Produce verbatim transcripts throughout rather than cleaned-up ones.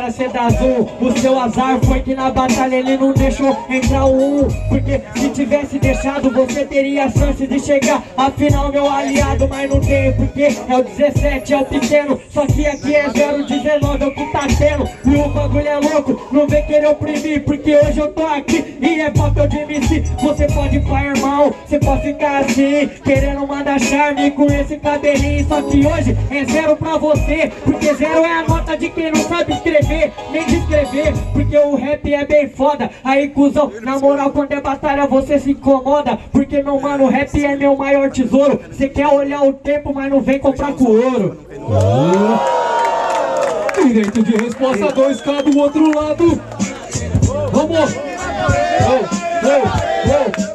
agora cê dá zoom. O seu azar foi que na batalha ele não deixou entrar o um. Porque se tivesse deixado você teria a chance de chegar. Afinal meu aliado, mas não tem porque é o dezessete, é o pequeno. Só que aqui é zero dezenove, é o que tá tendo. E o bagulho é louco, não vem querer oprimir. Porque hoje eu tô aqui e é papel de M C. Você pode pá, irmão, você pode ficar assim, querendo mandar charme com esse cabelinho. Só que hoje é zero pra você, porque zero é a nota de quem não sabe escrever, nem descrever. Porque o rap é bem foda. Aí cuzão, na moral quando é batalha você se incomoda. Porque meu mano, o rap é meu maior tesouro. Você quer olhar o tempo, mas não vem comprar com ouro. Oh. Direito de resposta, dois K do outro lado. Vamos! Oh, oh, oh.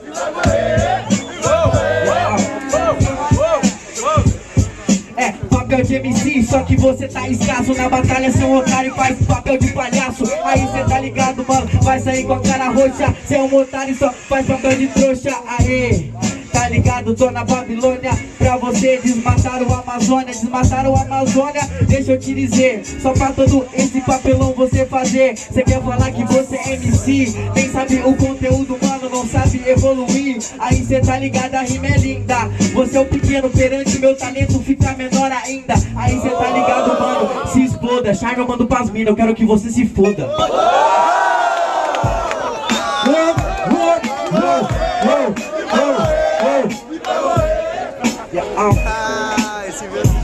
É, papel de M C, só que você tá escasso. Na batalha seu otário faz papel de palhaço. Aí cê tá ligado, mano, vai sair com a cara roxa. Cê é um otário só faz papel de trouxa. Aê, tá ligado, tô na Babilônia. Pra você desmatar o Amazônia, desmatar o Amazônia. Deixa eu te dizer, só pra todo esse papelão você fazer. Cê quer falar que você é M C, nem sabe o conteúdo, mano, não sabe evoluir. Aí cê tá ligado, a rima é linda. Você é o pequeno, perante meu talento fica menor ainda. Aí cê tá ligado, mano, se exploda. Charme eu mando pras minas, eu quero que você se foda. Ah, esse mesmo.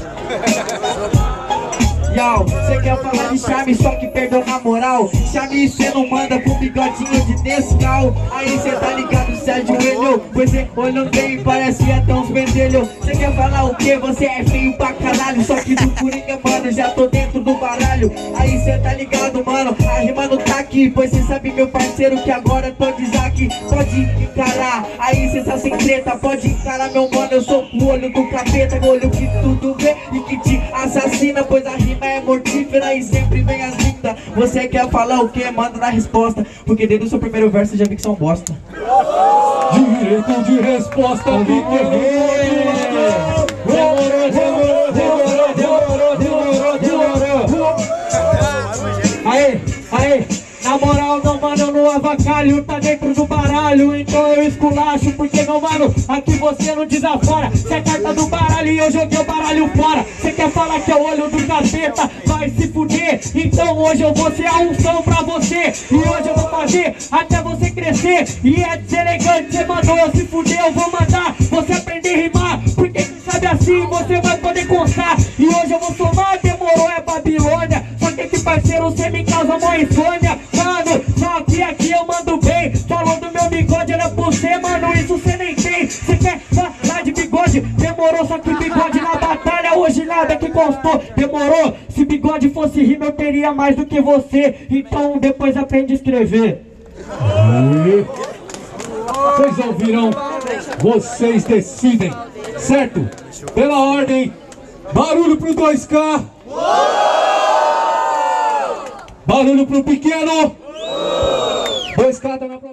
Yo, cê quer falar de charme, só que perdeu na moral. Charme cê não manda com bigodinho de Nescau. Aí cê tá ligado, cê ajoelhou. Você olhando bem, parece até uns pentelhos. Cê quer falar o quê? Você é feio pra caralho. Só que do Coringa, mano, já tô dentro do baralho. Aí cê tá ligado, mano, a rima não tá aqui. Pois cê sabe, meu parceiro, que agora eu tô de Zaque. Pode encarar, aí cê tá sem treta. Pode encarar, meu mano, eu sou o olho do capeta. O olho que tudo vê e que te assassina. Pois a rima é mortífera e sempre vem as lindas. Você quer falar o que? Manda na resposta. Porque desde o seu primeiro verso eu já vi que são bosta. Direito de resposta, pequeno. Demorou, demorou, demorou, demorou, demorou, demorou. Aê, aê, na moral não, mano, eu não avacalho. Tá dentro do baralho, então eu esculacho. Porque meu mano, aqui você não desafora. Cê é carta do baralho e eu joguei o baralho fora. Cê quer falar que é o olho do capeta, vai se fuder. Então hoje eu vou ser a unção pra você. E hoje eu vou fazer até você crescer. E é deselegante, cê mandou eu se fuder. Eu vou mandar você aprender a rimar. Porque quem sabe assim você vai poder constar. E hoje eu vou somar, demorou, é Babilônia. Só que aqui parceiro, cê me causa uma insônia. Mano, só que aqui eu mando bem. Falou do meu bigode, era pra você, mano, isso cê nem tem. Cê quer falar de bigode? Demorou, só que bigode na batalha hoje nada que constou. Demorou, se bigode fosse rima eu teria mais do que você. Então depois aprende a escrever. Aí. Vocês ouviram? Vocês decidem, certo? Pela ordem, barulho pro dois K. Barulho pro pequeno. dois K tá na